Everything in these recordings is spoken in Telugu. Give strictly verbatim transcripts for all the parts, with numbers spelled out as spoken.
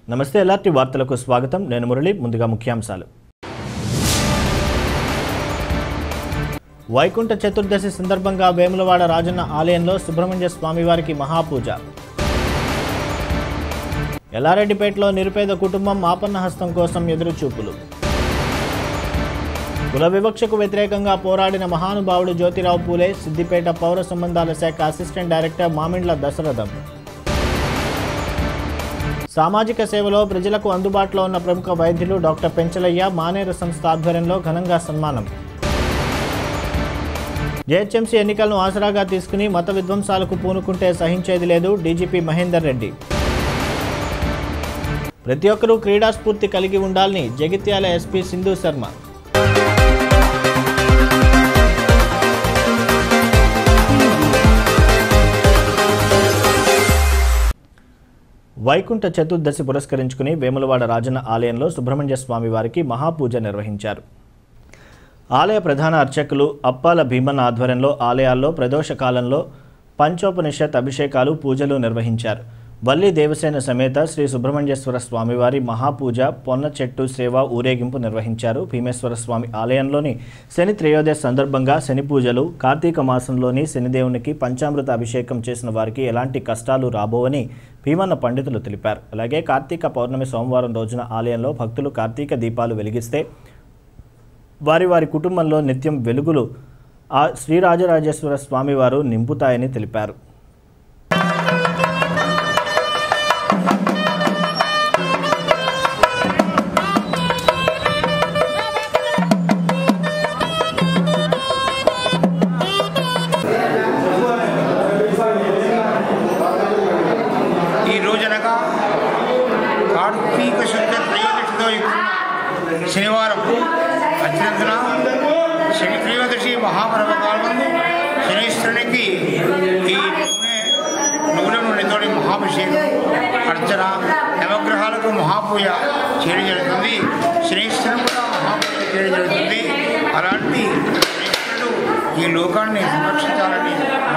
నమస్తే ఎల్ఆర్టీ వార్తలకు స్వాగతం. నేను మురళి. ముందుగా ముఖ్యాంశాలు. వైకుంఠ చతుర్దశి సందర్భంగా వేములవాడ రాజన్న ఆలయంలో సుబ్రహ్మణ్య స్వామివారికి మహాపూజ. ఎల్లారెడ్డిపేటలో నిరుపేద కుటుంబం ఆపన్న హస్తం కోసం ఎదురుచూపులు. కుల వివక్షకు వ్యతిరేకంగా పోరాడిన మహానుభావుడు జ్యోతిరావు పూలే. సిద్దిపేట పౌర సంబంధాల శాఖ అసిస్టెంట్ డైరెక్టర్ మామిండ్ల దశరథం. సామాజిక సేవలో ప్రజలకు అందుబాటులో ఉన్న ప్రముఖ వైద్యులు డాక్టర్ పెంచలయ్య మానేరు సంస్థ ఆధ్వర్యంలో ఘనంగా సన్మానం. జేహెచ్ఎంసీ ఎన్నికలను ఆసరాగా తీసుకుని మత విధ్వంసాలకు పూనుకుంటే సహించేది లేదు డీజీపీ మహేందర్ రెడ్డి. ప్రతి ఒక్కరూ క్రీడా స్ఫూర్తి కలిగి ఉండాలని జగిత్యాల ఎస్పీ సింధు శర్మ. వైకుంఠ చతుర్దశి పురస్కరించుకుని వేములవాడ రాజన్న ఆలయంలో సుబ్రహ్మణ్య స్వామి వారికి మహాపూజ నిర్వహించారు. ఆలయ ప్రధాన అర్చకులు అప్పాల భీమన్న ఆధ్వర్యంలో ఆలయాల్లో ప్రదోష కాలంలో పంచోపనిషత్ అభిషేకాలు పూజలు నిర్వహించారు. వల్లి దేవసేన సమేత శ్రీ సుబ్రహ్మణ్యేశ్వర స్వామివారి మహాపూజ పొన్న చెట్టు సేవ ఊరేగింపు నిర్వహించారు. భీమేశ్వర స్వామి ఆలయంలోని శని త్రయోదశి సందర్భంగా శని పూజలు, కార్తీక మాసంలోని శనిదేవునికి పంచామృత అభిషేకం చేసిన వారికి ఎలాంటి కష్టాలు రాబోవని భీమన్న పండితులు తెలిపారు. అలాగే కార్తీక పౌర్ణమి సోమవారం రోజున ఆలయంలో భక్తులు కార్తీక దీపాలు వెలిగిస్తే వారి వారి కుటుంబంలో నిత్యం వెలుగులు ఆ శ్రీరాజరాజేశ్వర స్వామివారు నింపుతాయని తెలిపారు. కార్తీక శుద్ధ త్రయోదశితో శనివారం అత్యంతన శని త్రయోదశి మహాపర్వకాలంలో శనీశ్వరునికి ఈ నూనె నూనె నూనెతోటి మహాభిషేకం, అర్చన, నవగ్రహాలకు మహాపూజ చేయడం జరుగుతుంది. శనీశ్వరుడు కూడా మహాపూజ చేయడం జరుగుతుంది. అలాంటి శనీశ్వరుడు ఈ లోకాన్ని సంరక్షించాలని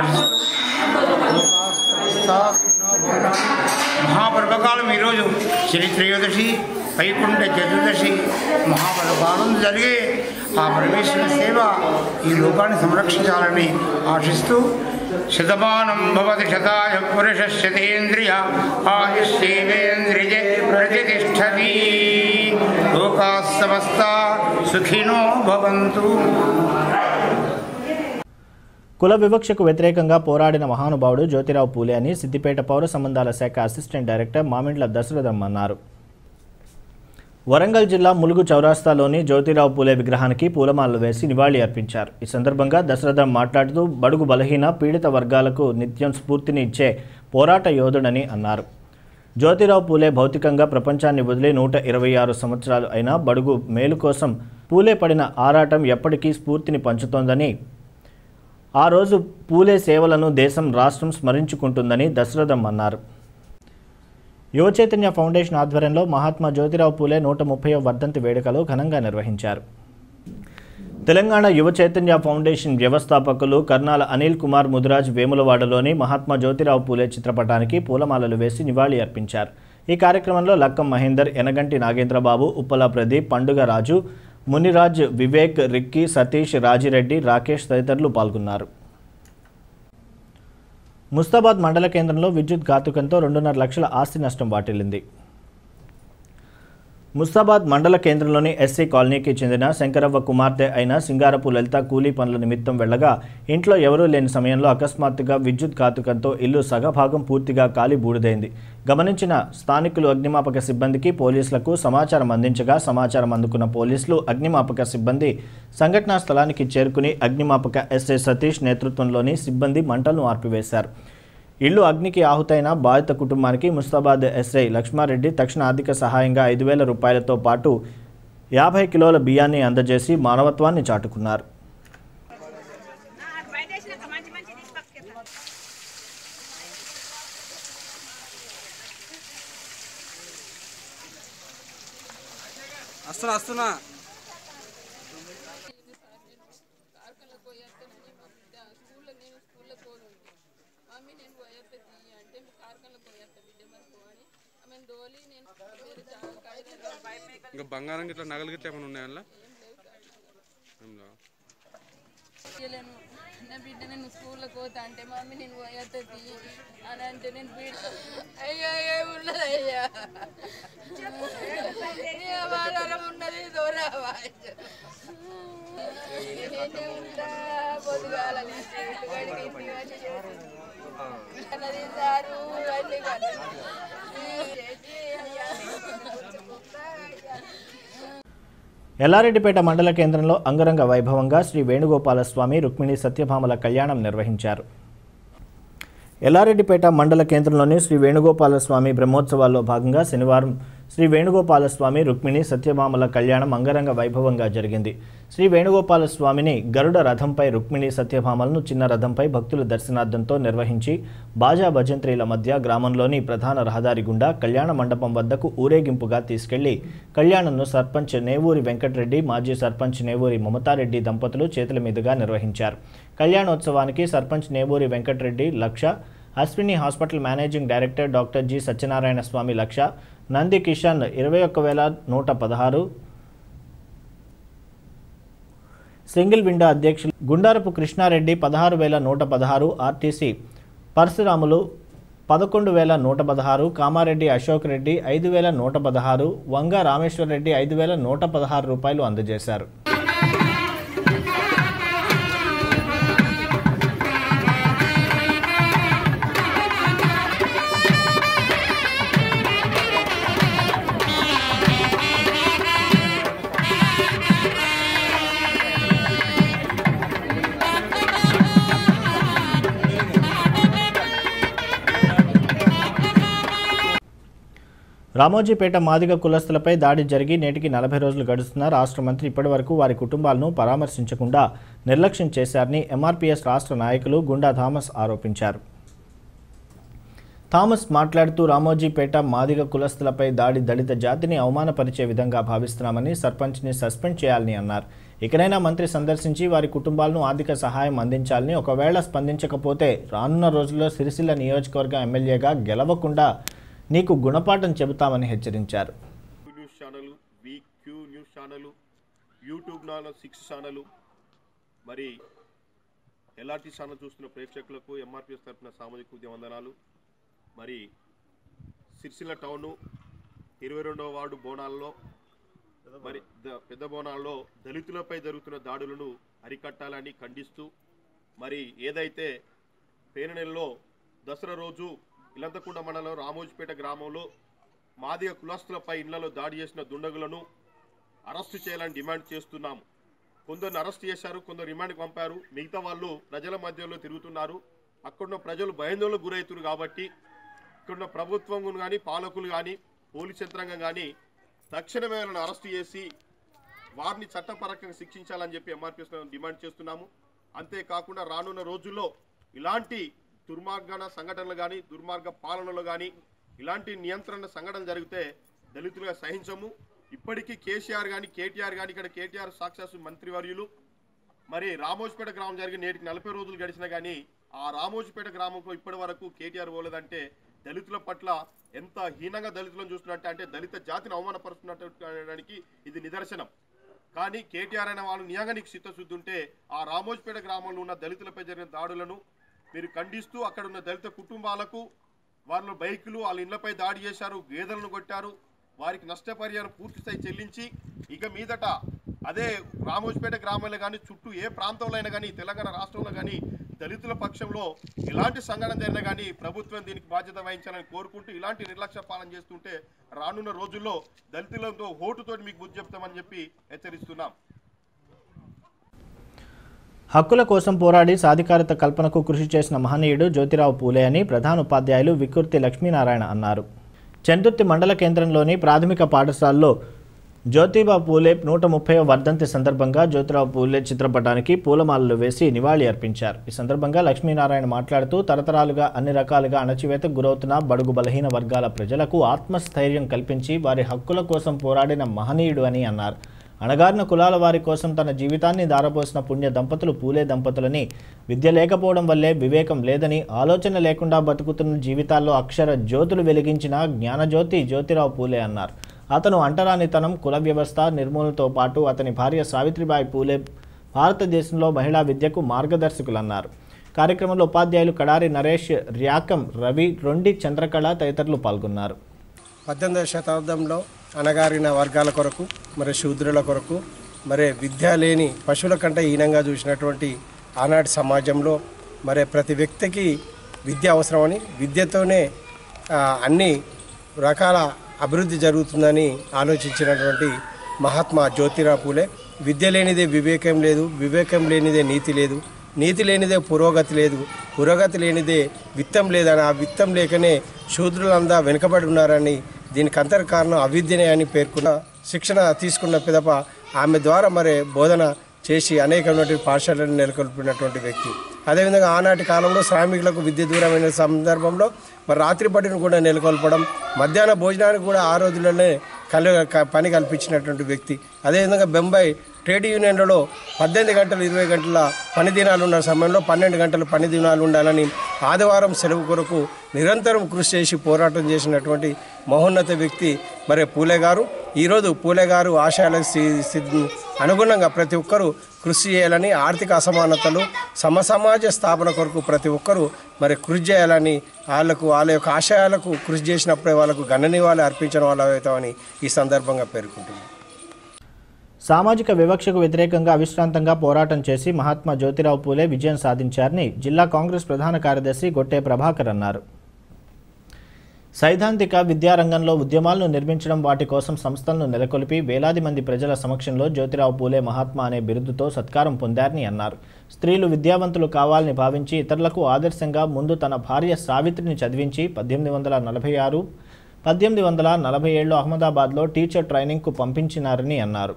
మహాపర్వకాలం ఈరోజు శని త్రయోదశి, వైకుంఠ చతుర్దశి మహాపర్వకాలం జరిగే ఆ పరమేశ్వర సేవ ఈ లోకాన్ని సంరక్షించాలని ఆశిస్తూ శతమానం భవతి శతాయ పురుష శతేంద్రియ ఆయుష్యేంద్రియ ప్రతిష్టతి లోకా సమస్తా సుఖినో భవంతు. కుల వివక్షకు వ్యతిరేకంగా పోరాడిన మహానుభావుడు జ్యోతిరావు పూలే అని సిద్దిపేట పౌర సంబంధాల శాఖ అసిస్టెంట్ డైరెక్టర్ మామిండ్ల దశరథం అన్నారు. వరంగల్ జిల్లా ములుగు చౌరాస్తాలోని జ్యోతిరావు పూలే విగ్రహానికి పూలమాలలు వేసి నివాళి అర్పించారు. ఈ సందర్భంగా దశరథం మాట్లాడుతూ బడుగు బలహీన పీడిత వర్గాలకు నిత్యం స్ఫూర్తిని ఇచ్చే పోరాట యోధుడని అన్నారు. జ్యోతిరావు పూలే భౌతికంగా ప్రపంచాన్ని వదిలి నూట ఇరవై ఆరు సంవత్సరాలు అయినా బడుగు మేలు కోసం పూలే పడిన ఆరాటం ఎప్పటికీ స్ఫూర్తిని పంచుతోందని, ఆ రోజు పూలే సేవలను దేశం రాష్ట్రం స్మరించుకుంటుందని దశరథం అన్నారు. యువ చైతన్య ఫౌండేషన్ ఆధ్వర్యంలో మహాత్మా జ్యోతిరావు పూలే నూట ముప్పైవ వర్ధంతి వేడుకలు ఘనంగా నిర్వహించారు. తెలంగాణ యువ చైతన్య ఫౌండేషన్ వ్యవస్థాపకులు కర్నాల అనిల్ కుమార్ ముదిరాజ్ వేములవాడలోని మహాత్మా జ్యోతిరావు పూలే చిత్రపటానికి పూలమాలలు వేసి నివాళి అర్పించారు. ఈ కార్యక్రమంలో లక్కం మహేందర్, ఎనగంటి నాగేంద్రబాబు, ఉప్పల ప్రదీప్, పండుగ రాజు, మునిరాజ్, వివేక్, రిక్కీ, సతీష్, రాజిరెడ్డి, రాకేష్ తదితరులు పాల్గొన్నారు. ముస్తాబాద్ మండల కేంద్రంలో విద్యుత్ ఘాతుకంతో రెండున్నర లక్షల ఆస్తి నష్టం వాటిల్లింది. ముస్తాబాద్ మండల కేంద్రంలోని ఎస్సీ కాలనీకి చెందిన శంకరవ్వ కుమార్తె అయిన సింగారపు లలిత కూలీ పనుల నిమిత్తం వెళ్లగా ఇంట్లో ఎవరూ లేని సమయంలో అకస్మాత్తుగా విద్యుత్ ఘాతుకంతో ఇల్లు సగభాగం పూర్తిగా కాలి బూడిదైంది. గమనించిన స్థానికులు అగ్నిమాపక సిబ్బందికి, పోలీసులకు సమాచారం అందించగా సమాచారం అందుకున్న పోలీసులు, అగ్నిమాపక సిబ్బంది సంఘటనా స్థలానికి చేరుకుని అగ్నిమాపక ఎస్ఐ సతీష్ నేతృత్వంలోని సిబ్బంది మంటలను ఆర్పివేశారు. ఇల్లు అగ్నికి ఆహుతైన బాధిత కుటుంబానికి ముస్తాబాద్ ఎస్ఐ లక్ష్మారెడ్డి తక్షణ ఆర్థిక సహాయంగా ఐదు వేల రూపాయలతో పాటు యాభై కిలోల బియ్యాన్ని అందజేసి మానవత్వాన్ని చాటుకున్నారు. మమ్మీ నేను పోయేస్తుంది అంటే కార్ఖానలో పోయేస్తా బిడ్డ మరి పోని ఇంకా బంగారం గిట్లా నగలు గిట్లా ఏమైనా ఉన్నాయా అందులో? చేయలేను. నా బిడ్డ నేను స్కూల్లోకి పోతా అంటే మమ్మీ నేను పోయేది అని అంటే నేను బిడ్డ అయ్యా ఏమున్నది అయ్యా ఉన్నది దూరవా ఉంటా పొద్దుగాలని అన్నది సారు అన్ని ఎల్లారెడ్డిపేట మండల కేంద్రంలో అంగరంగ వైభవంగా శ్రీ వేణుగోపాలస్వామి రుక్మిణి సత్యభామల కళ్యాణం నిర్వహించారు. ఎల్లారెడ్డిపేట మండల కేంద్రంలోని శ్రీ వేణుగోపాలస్వామి బ్రహ్మోత్సవాల్లో భాగంగా శనివారం శ్రీ వేణుగోపాలస్వామి రుక్మిణి సత్యభామల కళ్యాణం అంగరంగ వైభవంగా జరిగింది. శ్రీ వేణుగోపాలస్వామిని గరుడ రథంపై రుక్మిణి సత్యభామలను చిన్న రథంపై భక్తుల దర్శనార్థంతో నిర్వహించి బాజా భజంత్రీల మధ్య గ్రామంలోని ప్రధాన రహదారి గుండా కళ్యాణ మండపం వద్దకు ఊరేగింపుగా తీసుకెళ్లి కళ్యాణంను సర్పంచ్ నేవూరి వెంకటరెడ్డి, మాజీ సర్పంచ్ నేవూరి మమతారెడ్డి దంపతులు చేతుల మీదుగా నిర్వహించారు. కళ్యాణోత్సవానికి సర్పంచ్ నేవూరి వెంకటరెడ్డి లక్ష, Ashwini hospital managing director doctor G Satyanarayana Swamy లక్ష, నంది కిషన్ ఇరవై ఒక్క వేల నూట పదహారు, సింగిల్ విండో అధ్యక్షులు గుండారపు కృష్ణారెడ్డి పదహారు వేల నూట పదహారు, ఆర్టీసీ పరశురాములు పదకొండు వేల నూట పదహారు, కామారెడ్డి అశోక్ రెడ్డి ఐదు వేల నూట పదహారు, వంగ రామేశ్వర రెడ్డి ఐదు వేల నూట పదహారు రూపాయలు అందజేశారు. రామోజీపేట మాదిగ కులస్తులపై దాడి జరిగి నేటికి నలభై రోజులు గడుస్తున్న రాష్ట్ర మంత్రి ఇప్పటివరకు వారి కుటుంబాలను పరామర్శించకుండా నిర్లక్ష్యం చేశారని ఎంఆర్పీఎస్ రాష్ట్ర నాయకులు గుండా థామస్ ఆరోపించారు. థామస్ మాట్లాడుతూ రామోజీపేట మాదిగ కులస్తులపై దాడి దళిత జాతిని అవమానపరిచే విధంగా భావిస్తున్నామని, సర్పంచ్ని సస్పెండ్ చేయాలని అన్నారు. ఇకనైనా మంత్రి సందర్శించి వారి కుటుంబాలను ఆర్థిక సహాయం అందించాలని, ఒకవేళ స్పందించకపోతే రానున్న రోజుల్లో సిరిసిల్ల నియోజకవర్గం ఎమ్మెల్యేగా గెలవకుండా నీకు గుణపాఠం చెబుతామని హెచ్చరించారు. News channel, VQ news channel, YouTube channel six channel, మరి ఎల్ఆర్టీ ఛానల్ చూస్తున్న ప్రేక్షకులకు ఎంఆర్పీఎస్ తరఫున సామాజిక ఉద్యమ వందనాలు. మరి సిరిసిల్ల టౌను ఇరవై రెండవ వార్డు బోనాల్లో మరి పెద్ద బోనాల్లో దళితులపై జరుగుతున్న దాడులను అరికట్టాలని ఖండిస్తూ, మరి ఏదైతే పేరు నెలలో దసరా రోజు ఇలంతకుండ మండలం రామోజీపేట గ్రామంలో మాదిగ కులస్తులపై ఇళ్లలో దాడి చేసిన దుండగులను అరెస్టు చేయాలని డిమాండ్ చేస్తున్నాము. కొందరిని అరెస్ట్ చేశారు, కొందరు రిమాండ్కి పంపారు, మిగతా వాళ్ళు ప్రజల మధ్యలో తిరుగుతున్నారు. అక్కడున్న ప్రజలు భయాందోళనకు గురవుతున్నారు. కాబట్టి ఇక్కడున్న ప్రభుత్వం కానీ, పాలకులు కానీ, పోలీస్ యంత్రాంగం కానీ తక్షణమే వాళ్ళని అరెస్టు చేసి వారిని చట్టపరంగా శిక్షించాలని చెప్పి ఎంఆర్పీఎస్ డిమాండ్ చేస్తున్నాము. అంతేకాకుండా రానున్న రోజుల్లో ఇలాంటి దుర్మార్గన సంఘటనలు కానీ, దుర్మార్గ పాలనలో కానీ ఇలాంటి నియంత్రణ సంఘటనలు జరిగితే దళితులుగా సహించము. ఇప్పటికీ కేసీఆర్ కానీ, కేటీఆర్ కానీ, ఇక్కడ కేటీఆర్ సాక్షాత్ మంత్రివర్యులు మరి రామోజీపేట గ్రామం జరిగి నేటికి నలభై రోజులు గడిచినా కానీ ఆ రామోజీపేట గ్రామంలో ఇప్పటి వరకు కేటీఆర్ పోలేదంటే దళితుల పట్ల ఎంత హీనంగా దళితులను చూస్తున్నట్టు, అంటే దళిత జాతిని అవమానపరుస్తున్నట్టు ఇది నిదర్శనం. కానీ కేటీఆర్ అయిన వాళ్ళు నిజంగా నీకు చిత్తశుద్ధి ఉంటే ఆ రామోజీపేట గ్రామంలో ఉన్న దళితులపై జరిగిన దాడులను మీరు ఖండిస్తూ అక్కడ ఉన్న దళిత కుటుంబాలకు వాళ్ళ బైకులు వాళ్ళ ఇళ్లపై దాడి చేశారు, గేదెలను కొట్టారు, వారికి నష్టపరిహారం పూర్తిస్థాయి చెల్లించి ఇక మీదట అదే రామోజీపేట గ్రామంలో కానీ చుట్టూ ఏ ప్రాంతంలో అయినా కానీ తెలంగాణ రాష్ట్రంలో కానీ దళితుల పక్షంలో ఎలాంటి సంఘటన జరిగినా కానీ ప్రభుత్వం దీనికి బాధ్యత వహించాలని కోరుకుంటూ ఇలాంటి నిర్లక్ష్య పాలన చేస్తుంటే రానున్న రోజుల్లో దళితులతో ఓటుతో మీకు బుద్ధి చెప్తామని చెప్పి హెచ్చరిస్తున్నాం. హక్కుల కోసం పోరాడి సాధికారత కల్పనకు కృషి చేసిన మహనీయుడు జ్యోతిరావు పూలే అని ప్రధాన ఉపాధ్యాయులు వికుర్తి లక్ష్మీనారాయణ అన్నారు. చందుర్తి మండల కేంద్రంలోని ప్రాథమిక పాఠశాలలో జ్యోతిబా పూలే నూట ముప్పై వర్ధంతి సందర్భంగా జ్యోతిరావు పూలే చిత్రపటానికి పూలమాలలు వేసి నివాళి అర్పించారు. ఈ సందర్భంగా లక్ష్మీనారాయణ మాట్లాడుతూ తరతరాలుగా అన్ని రకాలుగా అణచివేతకు గురవుతున్న బడుగు బలహీన వర్గాల ప్రజలకు ఆత్మస్థైర్యం కల్పించి వారి హక్కుల కోసం పోరాడిన మహనీయుడు అని అన్నారు. అణగారిన కులాల వారి కోసం తన జీవితాన్ని దారపోసిన పుణ్య దంపతులు పూలే దంపతులని విద్య లేకపోవడం వల్లే వివేకం లేదని, ఆలోచన లేకుండా బతుకుతున్న జీవితాల్లో అక్షర జ్యోతులు వెలిగించిన జ్ఞానజ్యోతి జ్యోతిరావు పూలే అన్నారు. అతను అంటరానితనం, కుల వ్యవస్థ నిర్మూలనతో పాటు అతని భార్య సావిత్రిబాయి పూలే భారతదేశంలో మహిళా విద్యకు మార్గదర్శకులన్నారు. కార్యక్రమంలో ఉపాధ్యాయులు కడారి నరేష్, ర్యాకం రవి, రొండి చంద్రకళ తదితరులు పాల్గొన్నారు. పద్దెనిమిదవ శతాబ్దంలో అణగారిన వర్గాల కొరకు, మరి శూద్రుల కొరకు, మరి విద్య లేని పశువుల కంటే హీనంగా చూసినటువంటి ఆనాటి సమాజంలో మరి ప్రతి వ్యక్తికి విద్య అవసరమని, విద్యతోనే అన్ని రకాల అభివృద్ధి జరుగుతుందని ఆలోచించినటువంటి మహాత్మా జ్యోతిరావు పూలే. విద్య లేనిదే వివేకం లేదు, వివేకం లేనిదే నీతి లేదు, నీతి లేనిదే పురోగతి లేదు, పురోగతి లేనిదే విత్తం లేదని, ఆ విత్తం లేకనే శూద్రులంతా వెనుకబడి ఉన్నారని, దీనికి అంతర్ కారణం అవిద్యనే అని పేర్కొన్న శిక్షణ తీసుకున్న పిదప ఆమె ద్వారా మరి బోధన చేసి అనేకమైనటువంటి పాఠశాలను నెలకొల్పినటువంటి వ్యక్తి. అదేవిధంగా ఆనాటి కాలంలో శ్రామికులకు విద్య దూరమైన సందర్భంలో మరి రాత్రి బడిని కూడా నెలకొల్పడం, మధ్యాహ్న భోజనానికి కూడా ఆ రోజుల్లోనే కలి పని కల్పించినటువంటి వ్యక్తి. అదేవిధంగా బొంబాయి ట్రేడ్ యూనియన్లలో పద్దెనిమిది గంటలు ఇరవై గంటల పని దినాలు ఉన్న సమయంలో పన్నెండు గంటల పని దినాలు ఉండాలని ఆదివారం సెలవు కొరకు నిరంతరం కృషి చేసి పోరాటం చేసినటువంటి మహోన్నత వ్యక్తి మరి పూలే గారు. ఈరోజు పూలే గారు ఆశయాలకు అనుగుణంగా ప్రతి ఒక్కరూ కృషి చేయాలని, ఆర్థిక అసమానతలు సమసమాజ స్థాపన కొరకు ప్రతి ఒక్కరూ మరి కృషి చేయాలని, వాళ్ళకు వాళ్ళ యొక్క ఆశయాలకు కృషి చేసినప్పుడే వాళ్ళకు గణనీయాలు అర్పించడం వల్ల అవుతామని ఈ సందర్భంగా పేర్కొంటున్నాను. సామాజిక వివక్షకు వ్యతిరేకంగా అవిశ్రాంతంగా పోరాటం చేసి మహాత్మా జ్యోతిరావు పూలే విజయం సాధించారని జిల్లా కాంగ్రెస్ ప్రధాన కార్యదర్శి గొట్టె ప్రభాకర్ అన్నారు. సైద్ధాంతిక విద్యారంగంలో ఉద్యమాలను నిర్మించడం, వాటి కోసం సంస్థలను నెలకొల్పి వేలాది మంది ప్రజల సమక్షంలో జ్యోతిరావు పూలే మహాత్మా అనే బిరుదుతో సత్కారం పొందారని అన్నారు. స్త్రీలు విద్యావంతులు కావాలని భావించి ఇతరులకు ఆదర్శంగా ముందు తన భార్య సావిత్రిని చదివించి పద్దెనిమిది వందల నలభై ఆరు పద్దెనిమిది వందల నలభై ఏళ్ళు అహ్మదాబాద్లో టీచర్ ట్రైనింగ్కు పంపించినారని అన్నారు.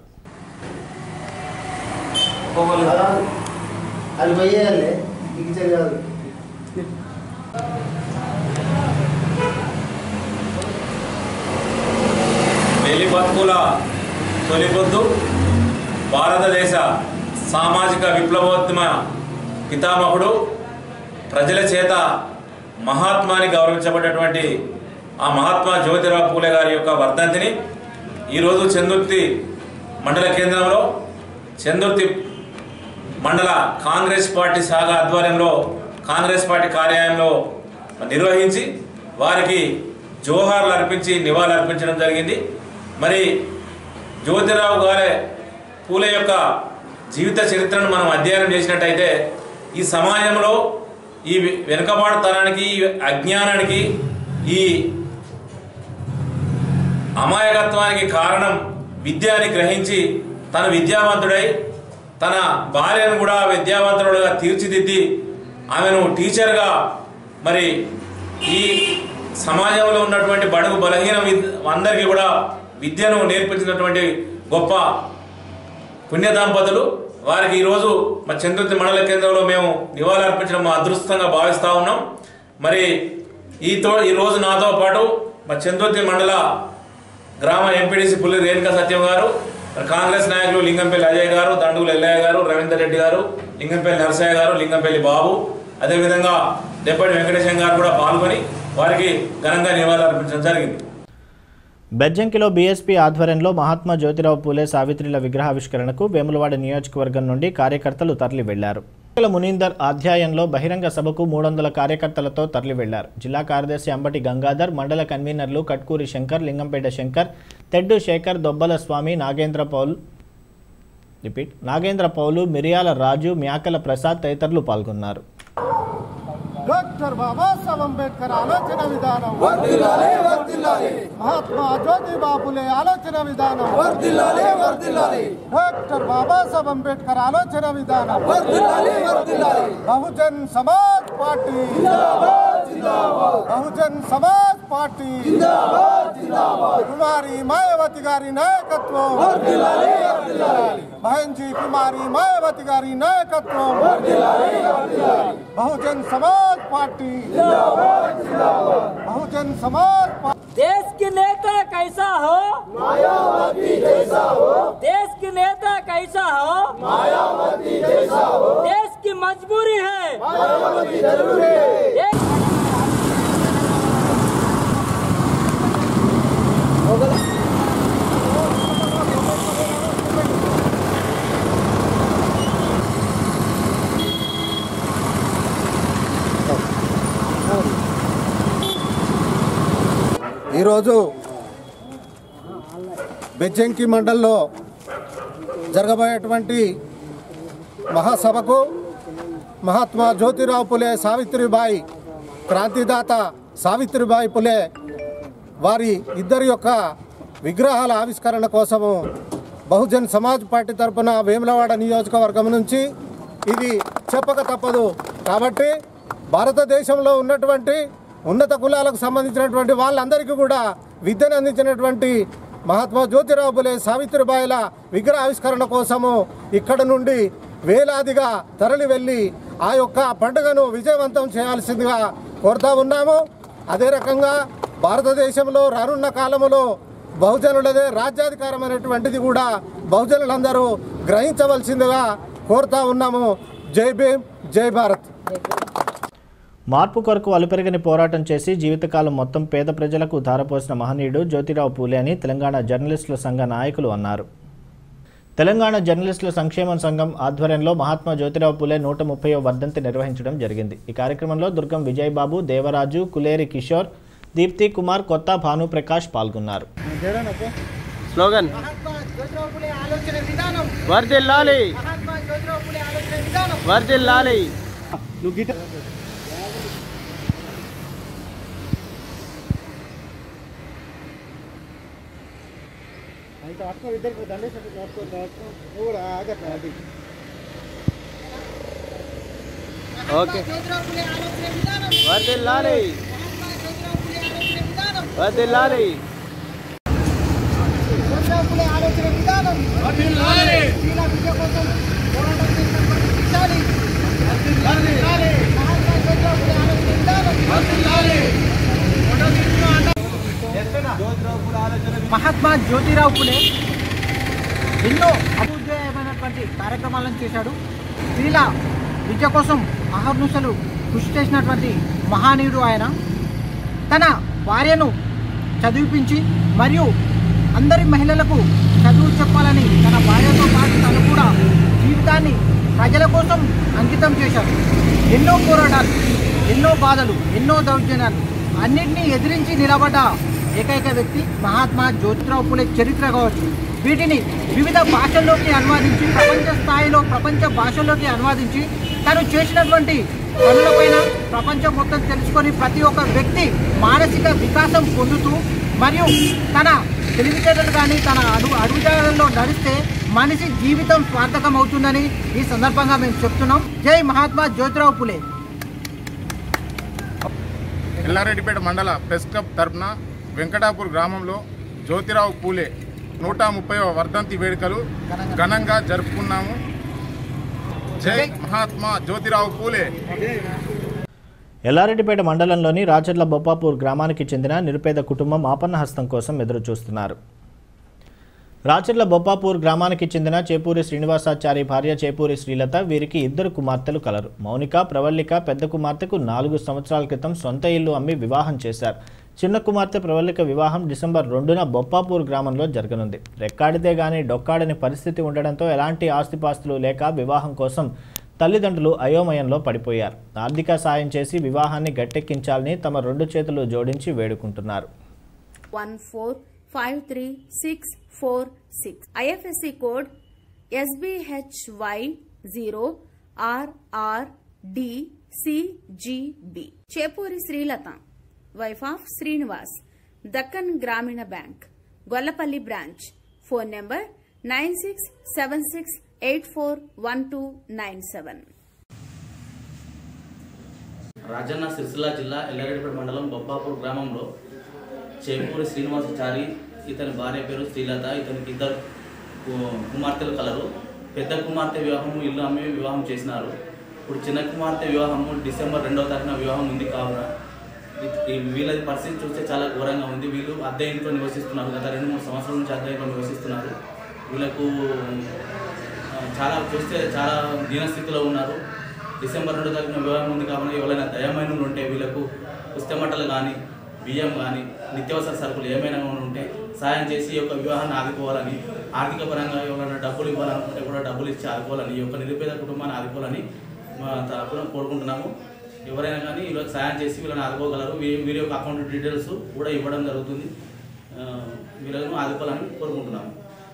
మేలి బతుకుల తొలిపొద్దు భారతదేశ సామాజిక విప్లవోద్యమ పితామహుడు, ప్రజల చేత మహాత్మాని గౌరవించబడినటువంటి ఆ మహాత్మా జ్యోతిరావు పూలే గారి యొక్క వర్ధంతిని ఈరోజు చందుర్తి మండల కేంద్రంలో చందుర్తి మండల కాంగ్రెస్ పార్టీ శాఖ ఆధ్వర్యంలో కాంగ్రెస్ పార్టీ కార్యాలయంలో నిర్వహించి వారికి జోహార్లు అర్పించి నివాళులు అర్పించడం జరిగింది. మరి జ్యోతిరావు గారి పూలే యొక్క జీవిత చరిత్రను మనం అధ్యయనం చేసినట్టయితే ఈ సమాజంలో ఈ వెనుకబాటుతనానికి, ఈ అజ్ఞానానికి, ఈ అమాయకత్వానికి కారణం విద్య అని గ్రహించి తన విద్యావంతుడై తన భార్యను కూడా విద్యావంతుడుగా తీర్చిదిద్ది ఆమెను టీచర్గా మరి ఈ సమాజంలో ఉన్నటువంటి బడుగు బలహీన అందరికీ కూడా విద్యను నేర్పించినటువంటి గొప్ప పుణ్య దంపతులు. వారికి ఈరోజు మా చంద్రుతి మండల కేంద్రంలో మేము నివాళులు అర్పించడం మా అదృష్టంగా భావిస్తూ ఉన్నాం. మరి ఈతో ఈరోజు నాతో పాటు మా చంద్రుతి మండల గ్రామ ఎంపీడీసీ పుల్లి రేణుకా సత్యం గారు, కాంగ్రెస్ నాయకులు లింగంపల్లి అజయ్ గారు, దండుగుల ఎల్లయ్య గారు, రవీందర్ రెడ్డి గారు, లింగంపల్లి నరసయ్య గారు, లింగంపల్లి బాబు, అదేవిధంగా దెప్పటి వెంకటేశం గారు కూడా పాల్గొని వారికి ఘనంగా నివాళులు అర్పించడం జరిగింది. బెజ్జంకిలో బీఎస్పీ ఆధ్వర్యంలో మహాత్మా జ్యోతిరావు పూలే సావిత్రిల విగ్రహావిష్కరణకు వేములవాడ నియోజకవర్గం నుండి కార్యకర్తలు తరలి వెళ్లారు. మునీందర్ ఆధ్యాయంలో బహిరంగ సభకు మూడు వందల కార్యకర్తలతో తరలి వెళ్లారు. జిల్లా కార్యదర్శి అంబటి గంగాధర్, మండల కన్వీనర్లు Katkuri Shankar, Lingampet Shankar, Teddu Shekar, Dobbala Swamy, Nagendra Paul repeat Nagendra Paul, Miriyala Raju, Myakala Prasad తదితరులు పాల్గొన్నారు. డాక్టర్ బాబాసాహెబ్ అంబేద్కర్ ఆలోచన విధానం వర్ధిల్లాలి వర్ధిల్లాలి. మహాత్మా జ్యోతిరావు పూలే ఆలోచన విధానం వర్ధిల్లాలి వర్ధిల్లాలి. డాక్టర్ బాబాసాహెబ్ అంబేద్కర్ ఆలోచన విధానం వర్ధిల్లాలి వర్ధిల్లాలి. బహుజన్ సమాజ్ పార్టీ జిందాబాద్ జిందాబాద్. బహుజన్ సమాజ్ పార్టీ జిందాబాద్ జిందాబాద్. కుమారి మాయావతి గారి నాయకత్వం వర్ధిల్లాలి వర్ధిల్లాలి. బహంజీ కుమారి మాయావతి గారి నాయకత్వం వర్ధిల్లాలి వర్ధిల్లాలి. బహుజన్ సమాజ్ पार्टी जिंदाबाद जिंदाबाद. बहुजन समाज पार्टी. देश के नेता कैसा हो, मायावती जैसा हो. देश के ऐसा हो, मायावती जैसा हो, देश की मजबूरी है, मायावती जरूरी है। ఈరోజు బెజ్జంకి మండల్లో జరగబోయేటువంటి మహాసభకు మహాత్మా జ్యోతిరావు పులే సావిత్రిబాయి క్రాంతిదాత సావిత్రిబాయి పులే వారి ఇద్దరి యొక్క విగ్రహాల ఆవిష్కరణ కోసము బహుజన్ సమాజ్ పార్టీ తరఫున వేములవాడ నియోజకవర్గం నుంచి ఇది చెప్పక తప్పదు. కాబట్టి భారతదేశంలో ఉన్నటువంటి ఉన్నత కులాలకు సంబంధించినటువంటి వాళ్ళందరికీ కూడా విద్యను అందించినటువంటి మహాత్మా జ్యోతిరావు పులే సావిత్రిబాయిల విగ్రహ ఆవిష్కరణ కోసము ఇక్కడ నుండి వేలాదిగా తరలి వెళ్ళి ఆ యొక్క పండుగను విజయవంతం చేయాల్సిందిగా కోరుతా ఉన్నాము. అదే రకంగా భారతదేశంలో రానున్న కాలంలో బహుజనులదే రాజ్యాధికారం అనేటువంటిది కూడా బహుజనులందరూ గ్రహించవలసిందిగా కోరుతా ఉన్నాము. జై భీమ్, జై భారత్. మార్పు కొరకు అలుపెరగని పోరాటం చేసి జీవితకాలం మొత్తం పేద ప్రజలకు ధారపోసిన మహనీయుడు జ్యోతిరావు పూలే అని తెలంగాణ జర్నలిస్టుల సంఘ నాయకులు అన్నారు. తెలంగాణ జర్నలిస్టుల సంక్షేమ సంఘం ఆధ్వర్యంలో మహాత్మా జ్యోతిరావు పూలే నూట ముప్పైవ వర్ధంతి నిర్వహించడం జరిగింది. ఈ కార్యక్రమంలో దుర్గం విజయబాబు, దేవరాజు, కులేరి కిషోర్, దీప్తి కుమార్, కొత్త భానుప్రకాష్ పాల్గొన్నారు. స్లోగన్ వర్ధిల్లాలి వర్ధిల్లాలి. ఓకే వర్ధిల్లాలి వర్ధిల్లాలి. మహాత్మా జ్యోతిరావు పులే ఎన్నో అభ్యుదయమైనటువంటి కార్యక్రమాలను చేశాడు. స్త్రీల విద్య కోసం అహర్నిశలు కృషి చేసినటువంటి మహానీయుడు ఆయన. తన భార్యను చదివిపించి మరియు అందరి మహిళలకు చదువు చెప్పాలని తన భార్యతో పాటు తను కూడా జీవితాన్ని ప్రజల కోసం అంకితం చేశాడు. ఎన్నో పోరాటాలు, ఎన్నో బాధలు, ఎన్నో దౌర్జన్యాలు అన్నింటినీ ఎదిరించి నిలబడ్డ ఏకైక వ్యక్తి మహాత్మా జ్యోతిరావు పులే చరిత్ర కావచ్చు. వీటిని వివిధ భాషల్లోకి అనువాదించి ప్రపంచ స్థాయిలో ప్రపంచ భాషల్లోకి అనువాదించి తను చేసినటువంటి పనులపైన ప్రపంచం మొత్తం తెలుసుకొని ప్రతి ఒక్క వ్యక్తి మానసిక వికాసం పొందుతూ మరియు తన తెలివితేటలు కానీ తన అడుగు అడుగుజాడల్లో నడిస్తే మనిషి జీవితం స్వార్థకం అవుతుందని ఈ సందర్భంగా మేము చెప్తున్నాం. జై మహాత్మా జ్యోతిరావు పులే. ఎల్లారెడ్డిపేట మండల ప్రెస్ క్లబ్ తరఫున వెంకటాపూర్ గ్రామంలో జ్యోతిరావు పూలే నూట ముప్పైవ వర్ధంతి వేడుకలు ఘనంగా జరుపుకున్నాము. జై మహాత్మా జ్యోతిరావు పూలే. ఎల్లారెడ్డిపేట మండలంలోని రాచర్ల బొప్పాపూర్ గ్రామానికి చెందిన నిరుపేద కుటుంబం ఆపన్న హస్తం కోసం ఎదురు చూస్తున్నారు. రాచర్ల బొప్పాపూర్ గ్రామానికి చెందిన చేపూరి శ్రీనివాసాచారి భార్య చేపూరి శ్రీలత, వీరికి ఇద్దరు కుమార్తెలు కలరు. మౌనిక, ప్రవల్లిక పెద్ద కుమార్తెకు నాలుగు సంవత్సరాల క్రితం సొంత ఇల్లు అమ్మి వివాహం చేశారు. చిన్న కుమార్తె ప్రవల్లిక వివాహం డిసెంబర్ రెండున బొప్పాపూర్ గ్రామంలో జరగనుంది. రెక్కాడితే గానీ డొక్కాడని పరిస్థితి ఉండడంతో ఎలాంటి ఆస్తిపాస్తులు లేక వివాహం కోసం తల్లిదండ్రులు అయోమయంలో పడిపోయారు. ఆర్థిక సాయం చేసి వివాహాన్ని గట్టెక్కించాలని తమ రెండు చేతులు జోడించి వేడుకుంటున్నారు. One four five three six four six IFSC code SBHY zero RR D CGB. Chepuri Srilatha, wife of Srinivas, Deccan Grameena bank, Gollapalli branch. Phone number nine six seven six eight four one two nine seven. Rajanna Sircilla జిల్లా ఎల్లారెడ్డిపేట మండలం బొప్పాపూర్ గ్రామంలో చేపూరి శ్రీనివాసాచారి, ఇతని భార్య పేరు శ్రీలత, ఇతనికి ఇద్దరు కుమార్తెలు కలరు. పెద్ద కుమార్తె వివాహము ఇల్లు అమ్మి వివాహం చేసినారు. ఇప్పుడు చిన్న కుమార్తె వివాహము డిసెంబర్ రెండవ తారీఖున వివాహం ఉంది. కావున వీళ్ళ పరిస్థితి చూస్తే చాలా ఘోరంగా ఉంది. వీళ్ళు అద్దె ఇంట్లో నివసిస్తున్నారు. గత రెండు మూడు సంవత్సరాల నుంచి అద్దె ఇంట్లో నివసిస్తున్నారు. వీళ్ళకు చాలా చూస్తే చాలా దీనస్థితిలో ఉన్నారు. డిసెంబర్ రెండు తారీఖున వివాహం ఉంది కాబట్టి ఎవరైనా దయమైనలు ఉంటే వీళ్ళకు పుస్తమట్టలు కానీ బియ్యం కానీ నిత్యావసర సరుకులు ఏమైనా ఉంటే సాయం చేసి ఈ యొక్క వివాహాన్ని ఆదుకోవాలని, ఆర్థిక పరంగా ఎవరైనా డబ్బులు ఇవ్వాలనుకుంటే కూడా డబ్బులు ఇచ్చి ఆదుకోవాలని, ఈ యొక్క నిరుపేద కుటుంబాన్ని ఆదుకోవాలని మా తరపున కోరుకుంటున్నాము. ఎవరైనా కానీ వీళ్ళకి సాయం చేసి వీళ్ళని ఆదుకోగలరు. వీరి యొక్క అకౌంట్ డీటెయిల్స్ కూడా ఇవ్వడం జరుగుతుంది. వీళ్ళను ఆదుకోవాలని కోరుకుంటున్నాము.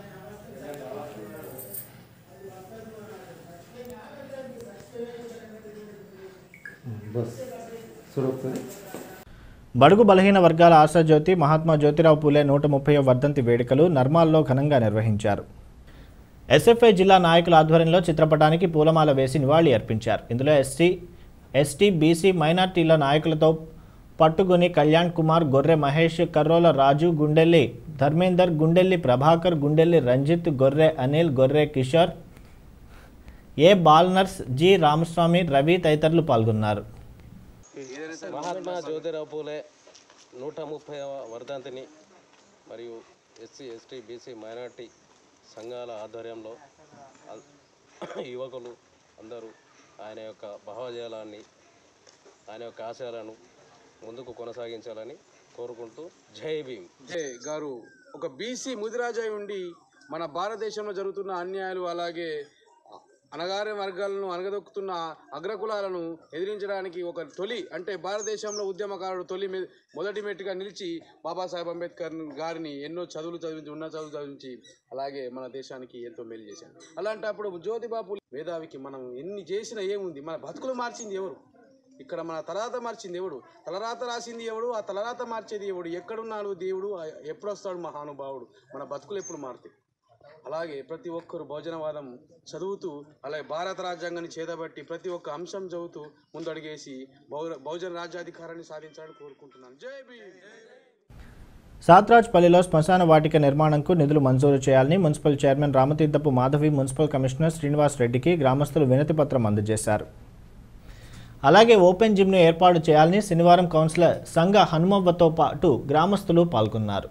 బడుగు బలహీన వర్గాల ఆశాజ్యోతి మహాత్మా జ్యోతిరావు పూలే నూట ముప్పై వర్ధంతి వేడుకలు నర్మాల్లో ఘనంగా నిర్వహించారు. ఎస్ఎఫ్ఐ జిల్లా నాయకుల ఆధ్వర్యంలో చిత్రపటానికి పూలమాల వేసి నివాళి అర్పించారు. ఇందులో ఎస్సీ ఎస్టీ బీసీ మైనార్టీల నాయకులతో పట్టుగుని కళ్యాణ్ కుమార్, గొర్రె మహేష్, కర్రోల రాజు, గుండెల్లి ధర్మేందర్, గుండెల్లి ప్రభాకర్, గుండెల్లి రంజిత్, గొర్రె అనిల్, గొర్రె కిషోర్, ఏ బాల్నర్స్, జి రామస్వామి, రవి తదితరులు పాల్గొన్నారు. మహాత్మా జ్యోతిరావు పూలే నూట ముప్పై వర్ధంతిని మరియు ఎస్సీ ఎస్టీ బీసీ మైనార్టీ సంఘాల ఆధ్వర్యంలో యువకులు అందరూ ఆయన యొక్క భావజాలాన్ని, ఆయన యొక్క ఆశయాలను ముందుకు కొనసాగించాలని కోరుకుంటూ జై భీమ్. జై గారు ఒక బీసీ ముదిరాజై ఉండి మన భారతదేశంలో జరుగుతున్న అన్యాయాలు, అలాగే అణగారిన వర్గాలను అణగదొక్కుతున్న అగ్రకులాలను ఎదిరించడానికి ఒక తొలి అంటే భారతదేశంలో ఉద్యమకారుడు తొలి మొదటి మెట్టుగా నిలిచి బాబాసాహెబ్ అంబేద్కర్ గారిని ఎన్నో చదువులు చదివించి ఉన్న చదువులు చదివించి అలాగే మన దేశానికి ఎంతో మేలు చేశారు. అలాంటప్పుడు జ్యోతిబాపు మేధావికి మనం ఎన్ని చేసినా ఏముంది, మన బతుకులు మార్చింది ఎవరు? ఇక్కడ మన తలరాత మార్చింది ఎవడు? తలరాత రాసింది ఎవడు? ఆ తలరాత మార్చేది ఎవడు? ఎక్కడున్నాడు దేవుడు? ఎప్పుడు వస్తాడు మహానుభావుడు? మన బతుకులు ఎప్పుడు మారుతాయి? అలాగే ప్రతి ఒక్కరు భోజనవాదం చదువుతూ, అలాగే భారత రాజ్యాంగాన్ని చేతబట్టి ప్రతి ఒక్క అంశం చదువుతూ ముందడుగేసి బహుజన రాజ్యాధికారాన్ని సాధించాలని కోరుకుంటున్నాను. జై భీమ్. సాత్రాజ్పల్లిలో శ్మశాన వాటిక నిర్మాణంకు నిధులు మంజూరు చేయాలని municipal chairman Ramatheerthapu Madhavi municipal commissioner Srinivas రెడ్డికి గ్రామస్తులు వినతి పత్రం అందజేశారు. అలాగే ఓపెన్ జిమ్ను ఏర్పాటు చేయాలని శనివారం కౌన్సిలర్ సంఘ హనుమవ్వతో పాటు గ్రామస్తులు పాల్గొన్నారు.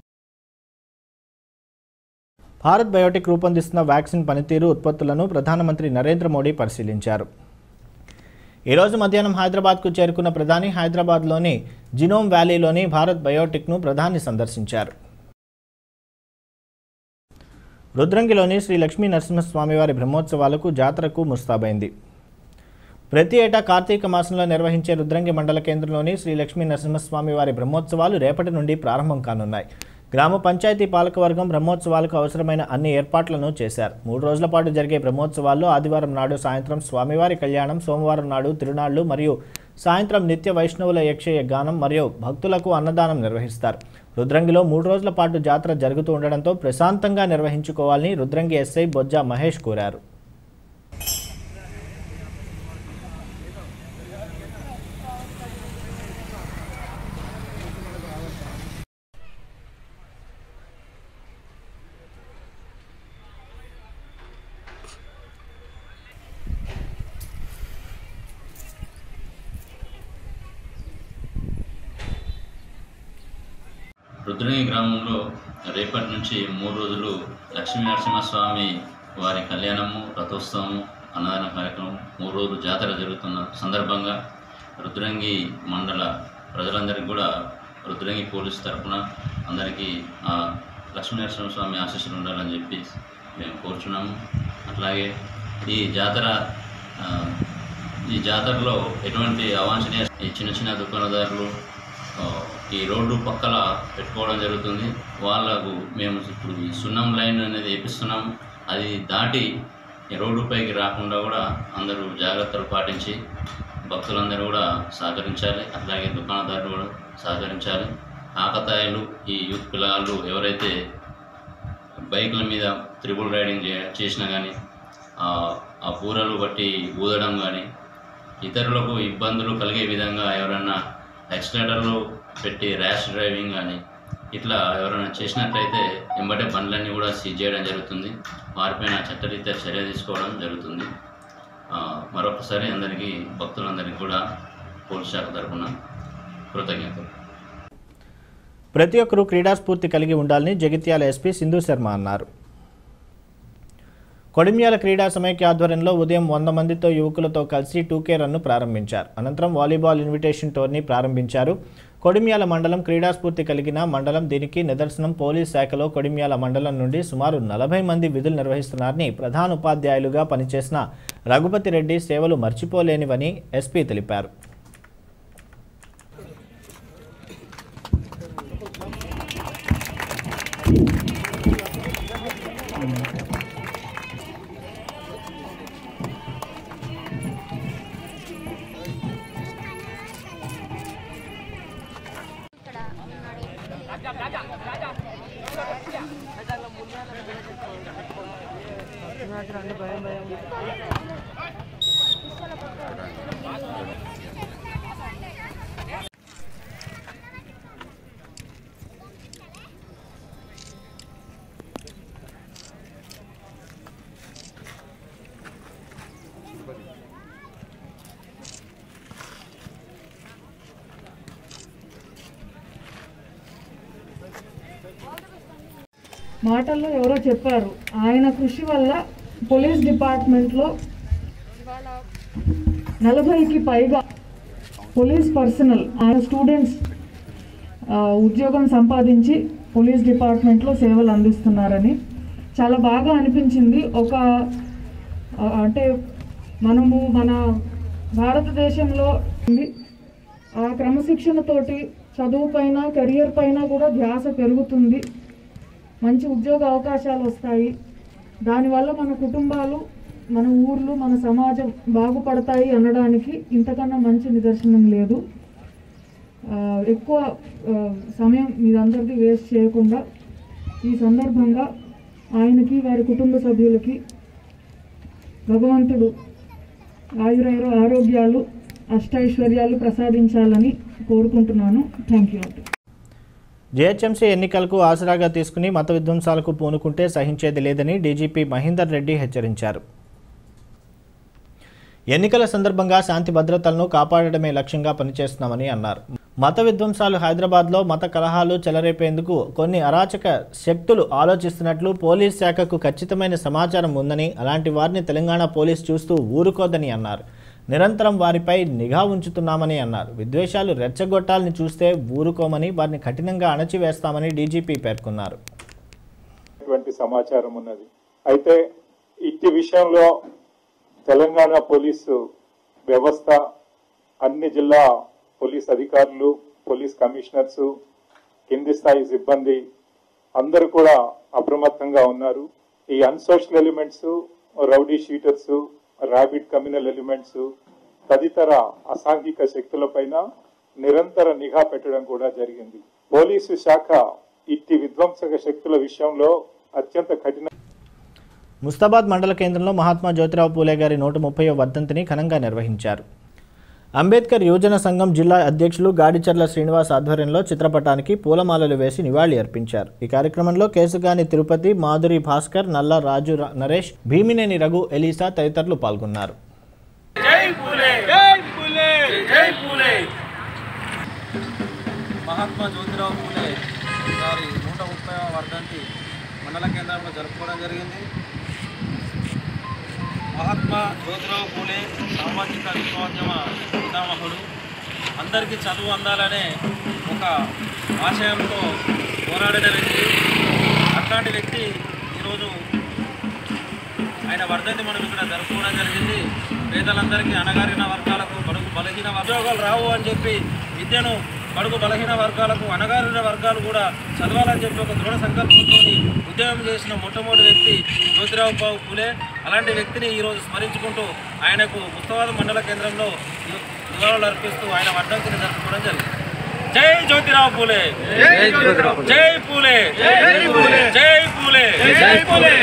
భారత్ బయోటెక్ రూపొందిస్తున్న వ్యాక్సిన్ పనితీరు, ఉత్పత్తులను ప్రధానమంత్రి నరేంద్ర మోడీ పరిశీలించారు. ఈరోజు మధ్యాహ్నం హైదరాబాద్కు చేరుకున్న ప్రధాని హైదరాబాద్లోని జినోమ్ వ్యాలీలోని భారత్ బయోటెక్ను ప్రధాని సందర్శించారు. రుద్రంగిలోని శ్రీ లక్ష్మీ నరసింహస్వామివారి బ్రహ్మోత్సవాలకు జాతరకు ముస్తాబైంది. ప్రతి ఏటా కార్తీక మాసంలో నిర్వహించే రుద్రంగి మండల కేంద్రంలోని శ్రీ లక్ష్మీ నరసింహస్వామి వారి బ్రహ్మోత్సవాలు రేపటి నుండి ప్రారంభం కానున్నాయి. గ్రామ పంచాయతీ పాలకవర్గం బ్రహ్మోత్సవాలకు అవసరమైన అన్ని ఏర్పాట్లను చేశారు. మూడు రోజుల పాటు జరిగే బ్రహ్మోత్సవాల్లో ఆదివారం నాడు సాయంత్రం స్వామివారి కళ్యాణం, సోమవారం నాడు తిరునాళ్లు మరియు సాయంత్రం నిత్య వైష్ణవుల యక్షయ గానం మరియు భక్తులకు అన్నదానం నిర్వహిస్తారు. రుద్రంగిలో మూడు రోజుల పాటు జాతర జరుగుతూ ఉండడంతో ప్రశాంతంగా నిర్వహించుకోవాలని రుద్రంగి ఎస్ఐ బొజ్జా మహేష్ కోరారు. రుద్రంగి గ్రామంలో రేపటి నుంచి మూడు రోజులు లక్ష్మీ నరసింహస్వామి వారి కళ్యాణము, రథోత్సవము, అన్నదాన కార్యక్రమం, మూడు రోజులు జాతర జరుగుతున్న సందర్భంగా రుద్రంగి మండల ప్రజలందరికీ కూడా రుద్రంగి పోలీస్ తరఫున అందరికీ లక్ష్మీ నరసింహస్వామి ఆశీస్సులు ఉండాలని చెప్పి మేము కోరుచున్నాము. అట్లాగే ఈ జాతర ఈ జాతరలో ఎటువంటి అవాంఛనీయ ఈ చిన్న చిన్న దుకాణదారులు ఈ రోడ్డు పక్కల పెట్టుకోవడం జరుగుతుంది. వాళ్ళకు మేము ఇప్పుడు ఈ సున్నం లైన్ అనేది వేపిస్తున్నాం. అది దాటి రోడ్డుపైకి రాకుండా కూడా అందరూ జాగ్రత్తలు పాటించి భక్తులందరూ కూడా సహకరించాలి. అట్లాగే దుకాణదారులు కూడా సహకరించాలి. ఆకతాయిలు, ఈ యూత్ పిల్లలు ఎవరైతే బైకుల మీద త్రిబుల్ రైడింగ్ చేసినా కానీ, ఆ పూరలు బట్టి ఊదడం కానీ, ఇతరులకు ఇబ్బందులు కలిగే విధంగా ఎవరైనా యాక్సిలేటర్లు పెట్టి ర్యాష్ డ్రైవింగ్ కానీ ఇట్లా ఎవరైనా చేసినట్లయితే వెంబడే బండ్లన్నీ కూడా సీజ్ చేయడం జరుగుతుంది. వారిపైన చట్టరీత్యా చర్య తీసుకోవడం జరుగుతుంది. మరొకసారి అందరికీ భక్తులందరికీ కూడా పోలీస్ శాఖ తరఫున కృతజ్ఞతలు. ప్రతి ఒక్కరూ క్రీడా స్ఫూర్తి కలిగి ఉండాలని జగిత్యాల ఎస్పీ సింధు శర్మ అన్నారు. కొడిమ్యాల క్రీడా సమైక్య ఆధ్వర్యంలో ఉదయం వంద మందితో యువకులతో కలిసి టూకే రన్ను ప్రారంభించారు. అనంతరం వాలీబాల్ ఇన్విటేషన్ టోర్నీ ప్రారంభించారు. కొడిమ్యాల మండలం క్రీడాస్ఫూర్తి కలిగిన మండలం. దీనికి నిదర్శనం పోలీస్ శాఖలో కొడిమ్యాల మండలం నుండి సుమారు నలభై మంది విధులు నిర్వహిస్తున్నారని ప్రధాన ఉపాధ్యాయులుగా పనిచేసిన రఘుపతి రెడ్డి సేవలు మర్చిపోలేనివని ఎస్పీ తెలిపారు. మాటల్లో ఎవరో చెప్పారు, ఆయన కృషి వల్ల పోలీస్ డిపార్ట్మెంట్లో నలభైకి పైగా పోలీస్ పర్సనల్ ఆయన స్టూడెంట్స్ ఉద్యోగం సంపాదించి పోలీస్ డిపార్ట్మెంట్లో సేవలు అందిస్తున్నారని చాలా బాగా అనిపించింది. ఒక అంటే మనము మన భారతదేశంలో ఆ క్రమశిక్షణతోటి చదువు పైన కెరియర్ పైన కూడా ధ్యాస పెరుగుతుంది, మంచి ఉద్యోగ అవకాశాలు వస్తాయి. దానివల్ల మన కుటుంబాలు, మన ఊర్లు, మన సమాజం బాగుపడతాయి అనడానికి ఇంతకన్నా మంచి నిదర్శనం లేదు. ఎక్కువ సమయం మీరందరికీ వేస్ట్ చేయకుండా ఈ సందర్భంగా ఆయనకి, వారి కుటుంబ సభ్యులకి భగవంతుడు ఆయురాయుర ఆరోగ్యాలు, అష్టైశ్వర్యాలు ప్రసాదించాలని కోరుకుంటున్నాను. Thank you. జేహెచ్ఎంసీ ఎన్నికలకు ఆసరాగా తీసుకుని మత విధ్వంసాలకు పూనుకుంటే సహించేది లేదని డీజీపీ మహేందర్ రెడ్డి హెచ్చరించారు. ఎన్నికల సందర్భంగా శాంతి భద్రతలను కాపాడడమే లక్ష్యంగా పనిచేస్తున్నామని అన్నారు. మత విధ్వంసాలు హైదరాబాద్లో మత కలహాలు చెలరేపేందుకు కొన్ని అరాచక శక్తులు ఆలోచిస్తున్నట్లు పోలీస్ శాఖకు ఖచ్చితమైన సమాచారం ఉందని, అలాంటి వారిని తెలంగాణ పోలీస్ చూస్తూ ఊరుకోదని అన్నారు. నిరంతరం వారిపై నిఘా ఉంచుతున్నామని అన్నారు. విద్వేషాలు రెచ్చగొట్టాలని చూస్తే ఊరుకోమని, వారిని కఠినంగా అణచివేస్తామని డీజీపీ పేర్కొన్నారు. సమాచారం ఉన్నది. అయితే ఇట్టి విషయంలో తెలంగాణ పోలీసు వ్యవస్థ, అన్ని జిల్లా పోలీస్ అధికారులు, పోలీస్ కమిషనర్స్, కింది స్థాయి సిబ్బంది అందరూ కూడా అప్రమత్తంగా ఉన్నారు. ఈ unsocial elements, rowdy sheeters, rabid communal elements తదితర అసాంఘిక శక్తులపైన నిరంతర నిఘా పెట్టడం కూడా జరిగింది. పోలీసు శాఖ ఇట్టి విధ్వంసక శక్తుల విషయంలో అత్యంత కఠిన. ముస్తాబాద్ మండల కేంద్రంలో మహాత్మా జ్యోతిరావు పూలే గారి నూట ముప్పైవ వర్ధంతిని ఘనంగా నిర్వహించారు. అంబేద్కర్ యువజన సంఘం జిల్లా అధ్యక్షులు గాడిచర్ల శ్రీనివాస్ ఆధ్వర్యంలో చిత్రపటానికి పూలమాలలు వేసి నివాళి అర్పించారు. ఈ కార్యక్రమంలో కేసుగాని తిరుపతి, మాధురి భాస్కర్, నల్ల రాజు నరేష్, భీమినేని రఘు, ఎలీసా తదితరులు పాల్గొన్నారు. మహాత్మా జ్యోతిరావు పూలే గారి నూట ముప్పైవ వర్ధంతి మండల కేంద్రంలో జరుపుకోవడం జరిగింది. మహాత్మా జ్యోతిరావు పూలే సామాజిక విప్లవోద్యమ పితామహుడు, అందరికీ చదువు అందాలనే ఒక ఆశయంతో పోరాడిన వ్యక్తి. అట్లాంటి వ్యక్తి ఈరోజు ఆయన వర్ధంతి మనం ఇక్కడ జరుపుకోవడం జరిగింది. పేదలందరికీ, అణగారిన వర్గాలకు, బడుగు బలహీన ఉద్యోగాలు రావు అని చెప్పి విద్యను బడుగు బలహీన వర్గాలకు, అణగారిన వర్గాలు కూడా చదవాలని చెప్పి ఒక దృఢ సంకల్పంతో ఉద్యమం చేసిన మొట్టమొదటి వ్యక్తి జ్యోతిరావు పూలే. అలాంటి వ్యక్తిని ఈరోజు స్మరించుకుంటూ ఆయనకు ముస్తాబాద్ మండల కేంద్రంలో నివాళులు అర్పిస్తూ ఆయన వర్ధంతిని జరుపుకోవడం జరిగింది. జై జ్యోతిరావు పూలే, జై పూలే, జై పూలే, జై పూలే.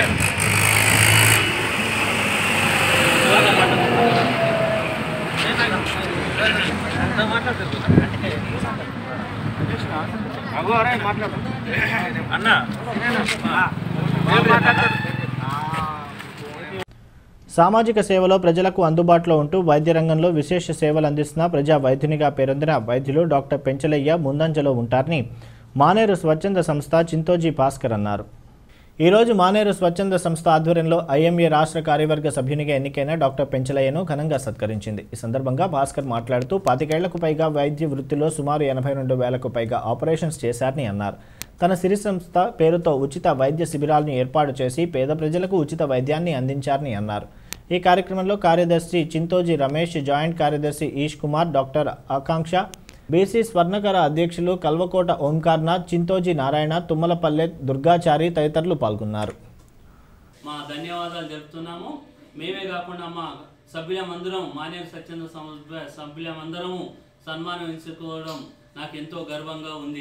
సామాజిక సేవలో ప్రజలకు అందుబాటులో ఉంటూ వైద్య రంగంలో విశేష సేవలు అందిస్తున్న ప్రజా వైద్యునిగా పేరొందిన వైద్యులు డాక్టర్ పెంచలయ్య ముందంజలో ఉంటారని మానేరు స్వచ్ఛంద సంస్థ చింతోజీ భాస్కర్ అన్నారు. ఈరోజు మానేరు స్వచ్ఛంద సంస్థ ఆధ్వర్యంలో ఐఎంఏ రాష్ట్ర కార్యవర్గ సభ్యునిగా ఎన్నికైన డాక్టర్ పెంచలయ్యను ఘనంగా సత్కరించింది. ఈ సందర్భంగా భాస్కర్ మాట్లాడుతూ పాతికేళ్లకు పైగా వైద్య వృత్తిలో సుమారు ఎనభై రెండు వేలకు పైగా ఆపరేషన్స్ చేశారని అన్నారు. తన సిరి సంస్థ పేరుతో ఉచిత వైద్య శిబిరాలను ఏర్పాటు చేసి పేద ప్రజలకు ఉచిత వైద్యాన్ని అందించారని అన్నారు. ఈ కార్యక్రమంలో కార్యదర్శి చింతోజీ రమేష్, జాయింట్ కార్యదర్శి ఈష్ కుమార్, డాక్టర్ ఆకాంక్ష, బీసీ స్వర్ణకర అధ్యక్షులు కల్వకోట ఓంకార్నాథ్, చింతోజీ నారాయణ, తుమ్మలపల్లె దుర్గాచారి తదితరులు పాల్గొన్నారు. మా ధన్యవాదాలు తెలుపుతున్నాము. మేమే కాకుండా మా సభ్యులమందరం మానేరు స్వచ్ఛంద సంస్థ సభ్యులమందరము సన్మానించుకోవడం నాకు ఎంతో గర్వంగా ఉంది.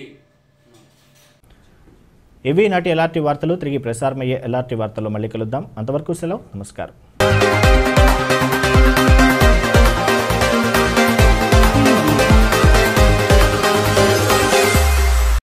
ఇవి నాటి ఎల్ఆర్టీ వార్తలు. తిరిగి ప్రసారమయ్యే ఎల్ఆర్టీ వార్తల్లో మళ్ళీ కలుద్దాం. అంతవరకు సెలవు. నమస్కారం.